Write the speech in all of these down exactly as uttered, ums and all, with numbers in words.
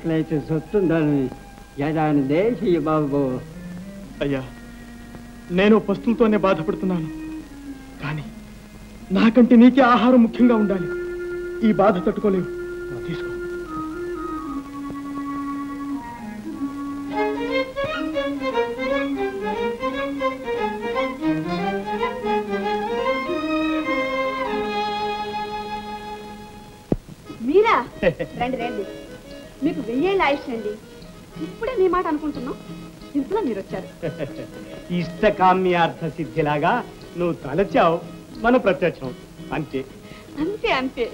ఆకలైతే సొత్తుందని యదాని దేశీ బాబు. అయ్యా, నేను పస్తులతోనే బాధపడుతున్నాను, కానీ నాకంటే నీకే ఆహారం ముఖ్యంగా ఉండాలి. ఈ బాధ తట్టుకోలేవు, తీసుకో. మీరా? రండి రండి, మీకు వెయ్యేళ్ళు ఆయుష్ అండి. ఇప్పుడే మీ మాట అనుకుంటున్నాం, ఇంట్లో మీరు వచ్చారు. ఇష్టకామ్యార్థ సిద్ధిలాగా నువ్వు తలచావు, మన ప్రత్యక్షం అంతే అంతే అంతే.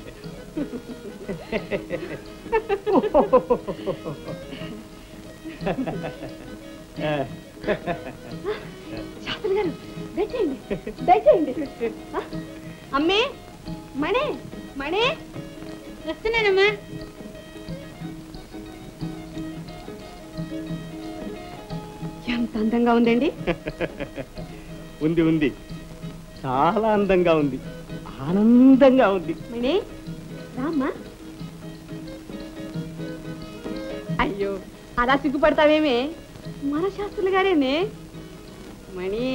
శాస్త్రి గారు దయచేయండి దయచేయండి. అమ్మే, మణే మణే, వస్తున్నానమ్మా. ఎంత అందంగా ఉందండి. ఉంది ఉంది, చాలా అందంగా ఉంది, ఆనందంగా ఉంది. మణి రామ్మా. అయ్యో అలా సిగ్గుపడతావేమే, మన శాస్త్రులు గారేనే. మణి,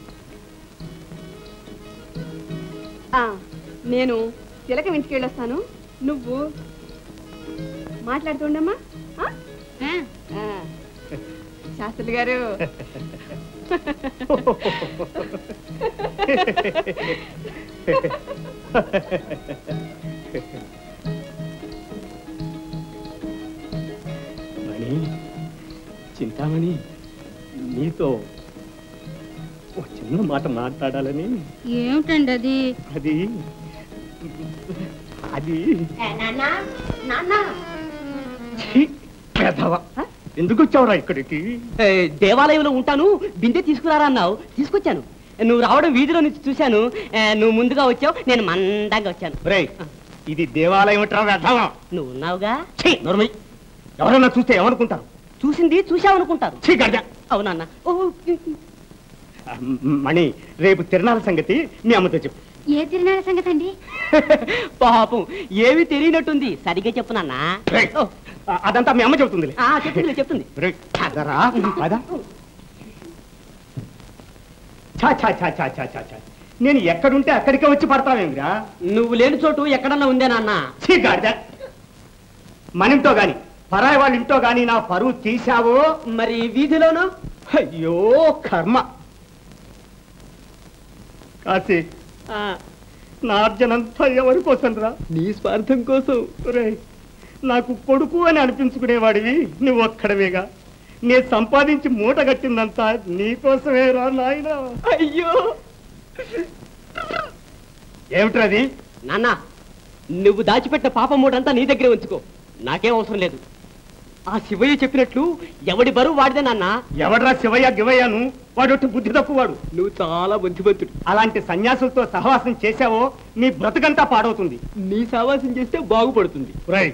నేను తిలకం ఇంటికి వెళ్ళొస్తాను, నువ్వు మాట్లాడుతుండమ్మా. శాస్త్రులు గారు మణి, చింతామణి, నీతో ఒక చిన్న మాట మాట్లాడాలని. ఏమిటండి అది? అది అది ఎందుకు వచ్చావురా ఇక్కడికి? దేవాలయంలో ఉంటాను, బిందె తీసుకురారా అన్నావు, తీసుకొచ్చాను. నువ్వు రావడం వీధిలో నుంచి చూశాను, నువ్వు ముందుగా వచ్చావు, నేను మందంగా వచ్చాను. ఇది దేవాలయం నువ్వు ఉన్నావుగా. ఎవరన్నా చూస్తే ఏమనుకుంటారు? చూసింది చూశావనుకుంటారు. అవునన్నా. మణి, రేపు తిరణాల సంగతి మీ అమ్మతో చెప్పు. ఏ తిరణాల సంగతి అండి? పాపం ఏమి తెలియనట్టుంది, సరిగ్గా చెప్పు నాన్న. అదంతా మీ అమ్మ చెబుతుంది. చెప్తుంది చెప్తుంది. నేను ఎక్కడుంటే అక్కడికే వచ్చి పడతావేమిరా? నువ్వు లేని చోటు ఎక్కడన్నా ఉందే నాన్న. మనింటో గాని పరాయి వాళ్ళ ఇంటో గాని నా పరువు తీశావో. మరి వీధిలోను? అయ్యో కర్మ. కాశీ, నా అర్జనంతా ఎవరి కోసం రా? నీ స్వార్థం కోసం. నాకు కొడుకు అని అనిపించుకునేవాడివి నువ్వు ఒక్కడవేగా. నేను సంపాదించి మూట కట్టిందంతా నీకోసమే రా నాయన. అయ్యో ఏమిట్రది? నాన్న, నువ్వు దాచిపెట్టిన పాప మూటంతా నీ దగ్గరే ఉంచుకో, నాకేం అవసరం లేదు. ఆ శివయ్య చెప్పినట్లు ఎవడి బరువు వాడిదే నాన్న. ఎవడ్రా శివయ్య గివయ్యను? వాడొట్టి బుద్ధి తక్కువాడు. నువ్వు చాలా బుద్ధిమంతుడు. అలాంటి సన్యాసులతో సహవాసం చేశావో నీ బ్రతుకంతా పాడవుతుంది. నీ సహవాసం చేస్తే బాగుపడుతుంది.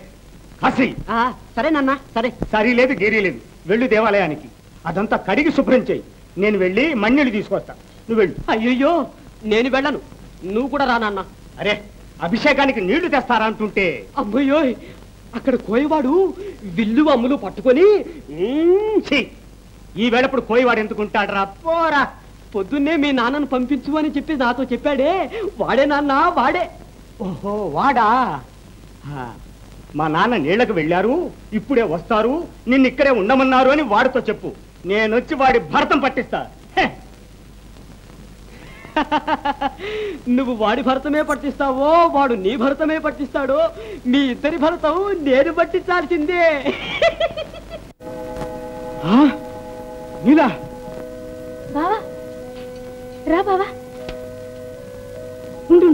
సరే నాన్న, సరే. సరి లేదు గీరీ లేదు, వెళ్ళు దేవాలయానికి. అదంతా కడిగి శుభ్రం చేయి, నేను వెళ్ళి మన్నీళ్ళు తీసుకొస్తా. నువ్వు వెళ్ళు. అయ్యయ్యో, నేను వెళ్ళను, నువ్వు కూడా రా నాన్న. అరే, అభిషేకానికి నీళ్లు తెస్తారా అంటుంటే. అమ్మయ్యో, అక్కడ కోయవాడు విల్లు అమ్ములు పట్టుకొని. ఈ వేళప్పుడు కోయవాడు ఎందుకుంటాడు రా? పోరా. పొద్దున్నే మీ నాన్నను పంపించు అని చెప్పి నాతో చెప్పాడే, వాడే నాన్న, వాడే. ఓహో, వాడా? మా నాన్న నీళ్లకు వెళ్ళారు, ఇప్పుడే వస్తారు, నిన్ను ఇక్కడే ఉండమన్నారు అని వాడితో చెప్పు. నేనొచ్చి వాడి భరతం పట్టిస్తా. నువ్వు వాడి భరతమే పట్టిస్తావో, వాడు నీ భరతమే పట్టిస్తాడో, మీ ఇద్దరి భరతం నేను పట్టించాల్సిందే. నీలా బావా, రా బావా, ఉండు.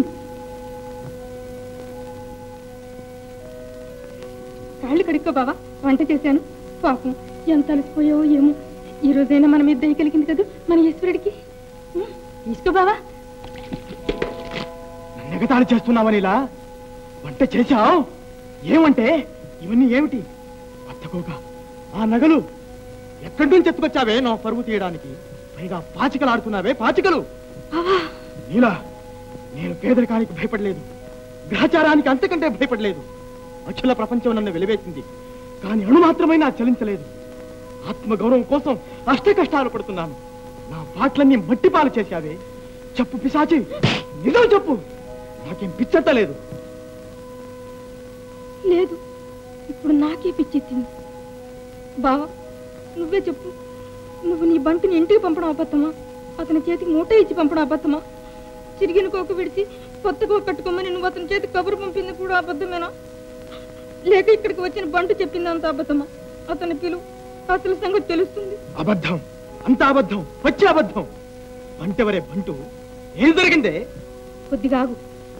కాళ్ళు కడుక్కో బావా, వంట చేశాను. పాపం ఎంత అలసిపోయావో ఏమో. ఈ రోజైనా మన మీద దయ కలిగింది కదా మన ఈశ్వరుడికి. తీసుకో బావా. ఎగతాళి చేస్తున్నావని ఇలా వంట చేశావు? ఏమంటే ఇవన్నీ ఏమిటి? పత్తకోగా ఆ నగలు ఎక్కడి నుంచి ఎత్తుకొచ్చావే నా పరువు తీయడానికి? పైగా పాచికలు ఆడుతున్నావే, పాచికలు. నీలా నేను పేదరికానికి భయపడలేదు, గ్రహచారానికి అంతకంటే భయపడలేదు. అఖిల ప్రపంచం నన్ను వెలివేసింది. కానీ అణు మాత్రమైనా చలించలేదు. ఆత్మగౌరవం కోసం అష్ట కష్టాలు పడుతున్నాను. నా పాటలన్నీ మట్టిపాలు చేశావే. చెప్పు పిశాచి, నిజం చెప్పు. నాకేం పిచ్చెత్తలేదు. లేదు, ఇప్పుడు నాకే పిచ్చెత్తింది. బావా, నువ్వే చెప్పు. నువ్వు నీ బంటుని ఇంటికి పంపడం అబద్ధమా? అతని చేతికి మూట ఇచ్చి పంపడం అబద్ధమా? చిరిగిన కోక విడిచి కొత్త కోక కట్టుకోమని నువ్వు అతని చేతికి కబురు పంపింది కూడా అబద్ధమేనా? లేక ఇక్కడికి వచ్చిన బంటు చెప్పింది అంత అబద్ధమా? అతని పిలువు, అసలు సంగతి తెలుస్తుంది. అబద్ధం, అంత అబద్ధం, వచ్చే అబద్ధం. బంటెవరే బంటు? ఏం జరిగిందే? కొద్దిగా ఆగు.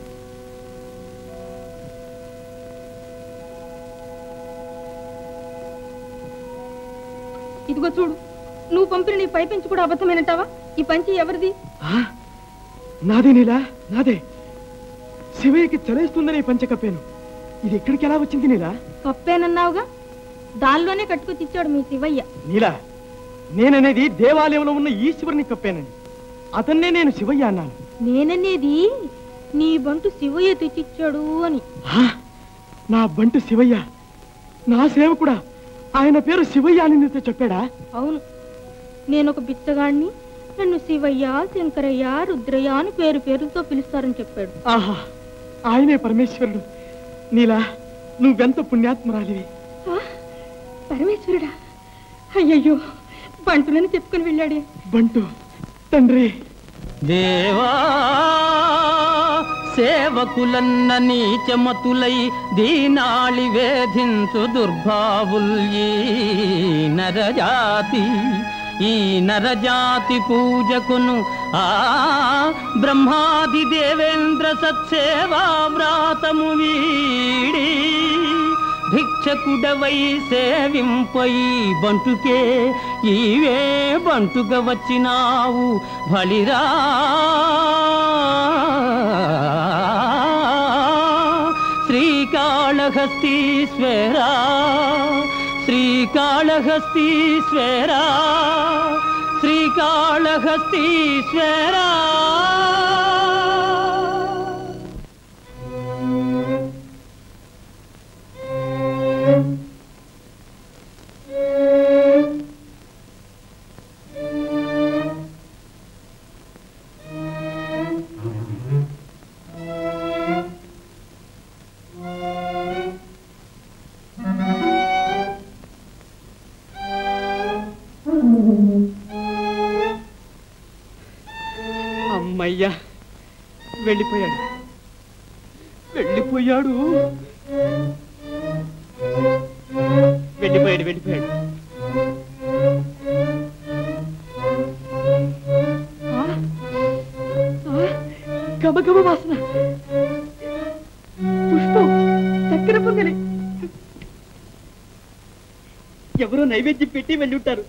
ఇదిగో చూడు, నువ్వు పంపిన నీ పై పెంచి కూడా అబద్ధమేనంటావా? ఈ పంచి ఎవరిది? నాదే నీలా, నాదే. శివయ్యకి చలేస్తుందని ఈ పంచ కప్పాను. ఇది ఎక్కడికి ఎలా వచ్చింది నీలా? కప్పేనన్నావుగా, దానిలోనే కట్టుకొచ్చి ఇచ్చాడు మీ శివయ్య. నీలా, నేననేది దేవాలయంలో ఉన్న ఈశ్వరుని కప్పానండి. అతన్నే నేను శివయ్య అన్నాను. నేననేది నీ బంటు శివయ్య తెచ్చిచ్చాడు అని. నా బంటు శివయ్య, నా సేవకుడా? ఆయన పేరు శివయ్య అని నీతో చెప్పాడా? అవును, నేను ఒక బిచ్చగాడిని, నన్ను శివయ్య, శంకరయ్య, రుద్రయ్య అని పేరు పేరుతో పిలుస్తారని చెప్పాడు. ఆహా, ఆయనే పరమేశ్వరుడు. నీలా, నువ్వెంత పుణ్యాత్మరాలివి. పరమేశ్వరుడా? అయ్యయ్యో, బంటులని చెప్పుకుని వెళ్ళాడే. బంటు తండ్రి. దేవా సేవకులన్న నీచమతులై దీనాళి వేధించు దుర్భావుల్యీ నరజాతి. ఈ నరజాతి పూజకును ఆ బ్రహ్మాది దేవేంద్ర సత్సేవా వ్రాతము వీడి భిక్షకుడవై సేవింపై బంటుకే ఈవే బంటుగా వచ్చినావు బలిరా. శ్రీకాళహస్తీశ్వరా, శ్రీకాళహస్తీశ్వరా, శ్రీకాళహస్తీశ్వరా. అమ్మయ్యా, వెళ్ళిపోయాడు, వెళ్ళిపోయాడు, వెళ్ళిపోయాడు, వెళ్ళిపోయాడు. గబగబ వాసన, పుష్పం, చక్కెర పొంగలి. ఎవరో నైవేద్యం పెట్టి వెళ్ళి ఉంటారు.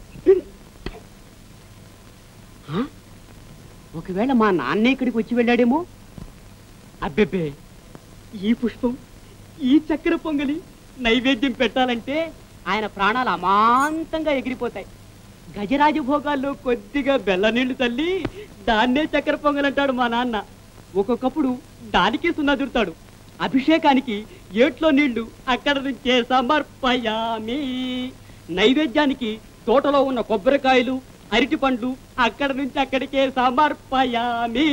ఒకవేళ మా నాన్నే ఇక్కడికి వచ్చి వెళ్ళాడేమో. అబ్బెబ్బే, ఈ పుష్పం, ఈ చక్కెర పొంగలి నైవేద్యం పెట్టాలంటే ఆయన ప్రాణాలు అమాంతంగా ఎగిరిపోతాయి. గజరాజ భోగాల్లో కొద్దిగా బెల్ల నీళ్లు తల్లి దాన్నే చక్కెర పొంగలంటాడు మా నాన్న. ఒక్కొక్కప్పుడు దానికే సున్నదురుతాడు. అభిషేకానికి ఏట్లో నీళ్లు అక్కడ నుంచే సమర్పయామి. నైవేద్యానికి తోటలో ఉన్న కొబ్బరికాయలు, అరటి పండ్లు అక్కడ నుంచి అక్కడికే సమర్పయామి.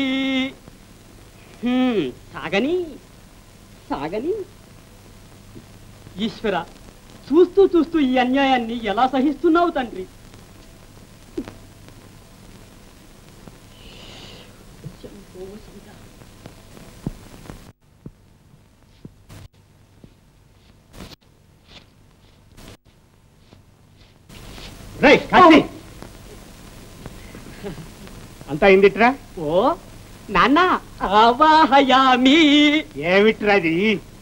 సాగని సాగని ఈశ్వర, చూస్తూ చూస్తూ ఈ అన్యాయాన్ని ఎలా సహిస్తున్నావు తండ్రి? అంతా అయిందిట్రా? ఓ నాన్న, ఆవాహయామి. ఏమిట్రా అది?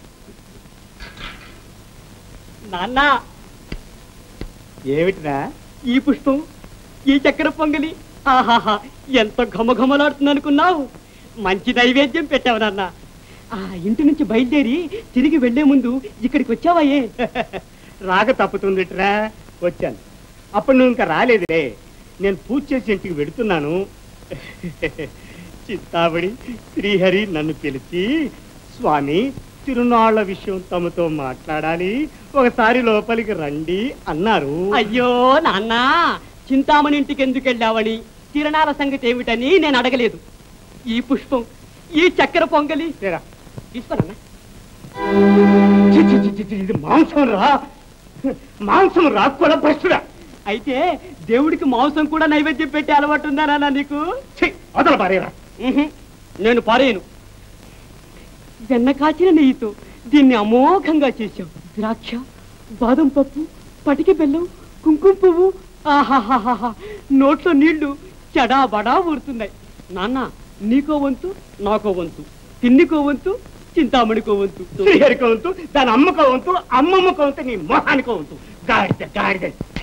నాన్న, ఏమిట్రా? ఈ పుష్పం, ఈ చక్కెర పొంగలి, ఆహాహా, ఎంత ఘమఘమలాడుతుంది అనుకున్నావు. మంచి నైవేద్యం పెట్టావు నాన్న. ఆ ఇంటి నుంచి బయలుదేరి తిరిగి వెళ్లే ముందు ఇక్కడికి వచ్చావాయే? రాక తప్పుతుందిట్రా, వచ్చాను. అప్పుడు నువ్వు ఇంకా రాలేదులే. నేను పూజ చేసి ఇంటికి వెడుతున్నాను. చింతామణి శ్రీహరి నన్ను పిలిచి, స్వామి తిరునాళ్ల విషయం తమతో మాట్లాడాలి, ఒకసారి లోపలికి రండి అన్నారు. అయ్యో నాన్న, చింతామణి ఇంటికి ఎందుకు వెళ్ళావని, తిరణాల సంగతి ఏమిటని నేను అడగలేదు. ఈ పుష్పం, ఈ చక్కెర పొంగలి తీసుకోనన్నా. చి, చి, చి, చి, చి, ఇది మాంసం రా, మాంసం రా, కూడా భ్రష్టుడా. అయితే దేవుడికి మాంసం కూడా నైవేద్యం పెట్టే అలవాటు ఉందా నాన్న నీకు? అదల పారేరా. నేను పారేను. వెన్న కాచిన నెయ్యితో దీన్ని అమోఘంగా చేశావు. ద్రాక్ష, బాదం పప్పు, పటికి బెల్లం, కుంకుమ పువ్వు, ఆహాహాహా, నోట్లో నీళ్లు చెడా బడా ఊరుతున్నాయి. నాన్న, నీకో వంతు, నాకో వంతు, తిన్నికో వంతు, చింతామణికో వంతు, శ్రీహరికో వంతు, దాని అమ్మకో వంతు, అమ్మమ్మకో వంతు, నీ మొహానికో వంతు. గాడిద గాడిద.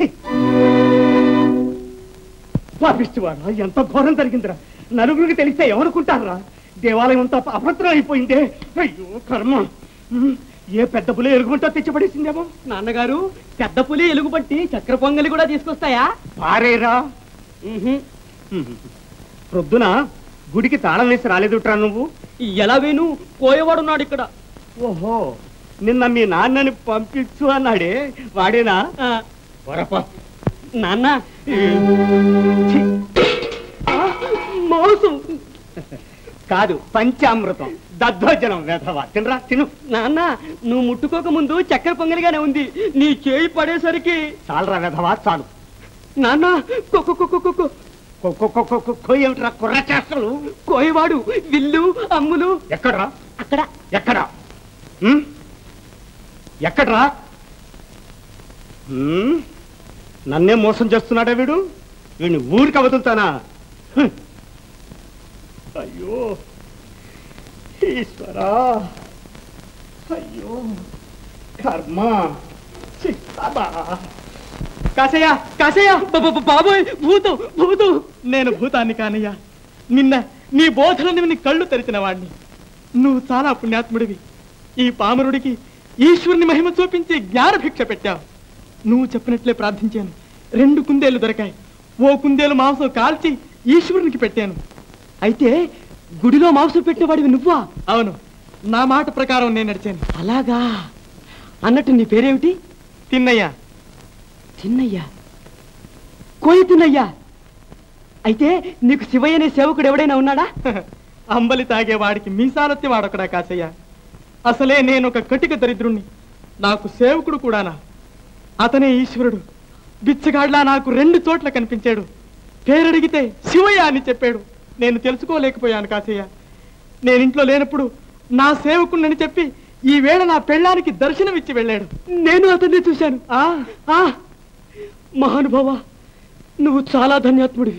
పాపిస్తువాడా, ఎంత ఘోరం జరిగిందిరా. నలుగురికి తెలిస్తే ఎవరుకుంటారా? దేవాలయం అంతా అభద్రం అయిపోయిందే. అయ్యో కర్మ. ఏ పెద్ద పులి ఎలుగుబంటో తెచ్చిపడేసిందేమో. నాన్నగారు, పెద్ద పులి ఎలుగుబట్టి చక్కెర పొంగలి కూడా తీసుకొస్తాయా? పారేరా. ప్రొద్దున గుడికి తాళం వేసి రాలేదుట్రా నువ్వు? ఎలా వేను, పోయేవాడున్నాడు ఇక్కడ. ఓహో, నిన్న మీ నాన్నని పంపించు అన్నాడే, వాడేనా? వరపా నాన్న, మోసం కాదు, పంచామృతం, దద్దోజనం. వేధవా, తినరా, తిను. నాన్న, నువ్వు ముట్టుకోక ముందు చక్కెర పొంగలిగానే ఉంది, నీ చేయి పడేసరికి. చాలరా వేధవా, చాలు. నాన్న, ఏమిట్రా కుర్ర చేష్టలు? కోయవాడు, విల్లు, అమ్ములు. ఎక్కడ్రా? అక్కడ. ఎక్కడా? ఎక్కడ్రా? నన్నే మోసం చేస్తున్నాడా వీడు? వీడిని ఊరికి అవతులుతానా? అయ్యో ఈశ్వరా, అయ్యో కర్మ. కాశయ్య, కాశయ్య, బాబోయ్, భూతం, భూతం. నేను భూతాన్ని కానయ్యా. నిన్న నీ బోధనని నీ కళ్ళు తెరిచిన వాడిని. నువ్వు చాలా పుణ్యాత్ముడివి. ఈ పామరుడికి ఈశ్వరుని మహిమ చూపించి జ్ఞానభిక్ష పెట్టావు. నువ్వు చెప్పినట్లే ప్రార్థించాను. రెండు కుందేళ్లు దొరికాయి. ఓ కుందేలు మాంసం కాల్చి ఈశ్వరునికి పెట్టాను. అయితే గుడిలో మాంసం పెట్టేవాడివి నువ్వా? అవును, నా మాట ప్రకారం నేను నడిచాను. అలాగా. అన్నట్టు నీ పేరేమిటి? తిన్నయ్యా. తిన్నయ్యా? కోయి తిన్నయ్యా? అయితే నీకు శివయ్య అనే సేవకుడు ఎవడైనా ఉన్నాడా? అంబలి తాగేవాడికి మీసాలొత్తి వాడొకడా కాశయ్య? అసలే నేను ఒక కటిక దరిద్రుణ్ణి. నాకు సేవకుడు కూడానా? అతనే ఈశ్వరుడు. బిచ్చగాడ్లా నాకు రెండు చోట్ల కనిపించాడు. పేరడిగితే శివయ్య అని చెప్పాడు. నేను తెలుసుకోలేకపోయాను కాశయ్య. నేను ఇంట్లో లేనప్పుడు నా సేవకుణ్ణని చెప్పి ఈ వేళ నా పెళ్ళానికి దర్శనమిచ్చి వెళ్ళాడు. నేను అతన్ని చూశాను. ఆ ఆ మహానుభావ, నువ్వు చాలా ధన్యాత్ముడివి.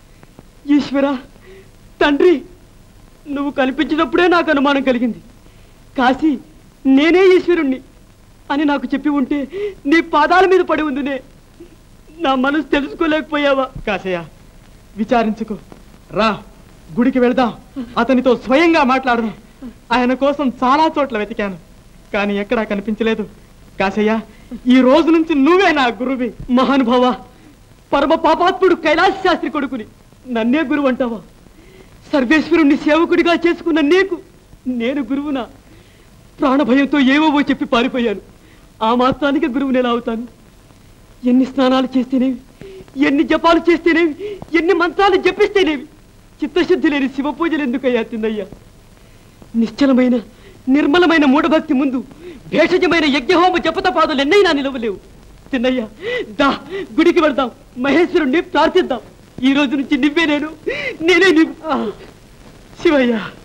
ఈశ్వర, తండ్రి, నువ్వు కనిపించినప్పుడే నాకు అనుమానం కలిగింది. కాశీ, నేనే ఈశ్వరుణ్ణి అని నాకు చెప్పి ఉంటే నీ పాదాల మీద పడి ఉందినే. నా మనసు తెలుసుకోలేకపోయావా? కాశయ్య, విచారించుకో. రా, గుడికి వెళదాం. అతనితో స్వయంగా మాట్లాడదాం. ఆయన కోసం చాలా చోట్ల వెతికాను, కానీ ఎక్కడా కనిపించలేదు. కాశయ్య, ఈ రోజు నుంచి నువ్వే నా గురువి. మహానుభావ, పరమ పాపాత్ముడు కైలాస శాస్త్రి కొడుకుని నన్నే గురువు అంటావా? సర్వేశ్వరుణ్ణి సేవకుడిగా చేసుకున్న నీకు నేను గురువునా? ప్రాణభయంతో ఏవో చెప్పి పారిపోయాను. ఆ మాత్రానికి గురువుని ఎలా అవుతాను? ఎన్ని స్నానాలు చేస్తేనేవి, ఎన్ని జపాలు చేస్తేనేవి, ఎన్ని మంత్రాలు జపిస్తేనేవి, చిత్తశుద్ధి లేని శివ పూజలు ఎందుకయ్యా తిన్నయ్యా? నిశ్చలమైన నిర్మలమైన మూఢభక్తి ముందు భేషజమైన యజ్ఞహోమ జపతపాదులు ఎన్నైనా నిలవలేవు. తిన్నయ్యా, దా, గుడికి వెళ్దాం, మహేశ్వరుణ్ణి ప్రార్థిద్దాం. ఈ రోజు నుంచి నువ్వే నేను, నేనే నువ్వు. శివయ్య.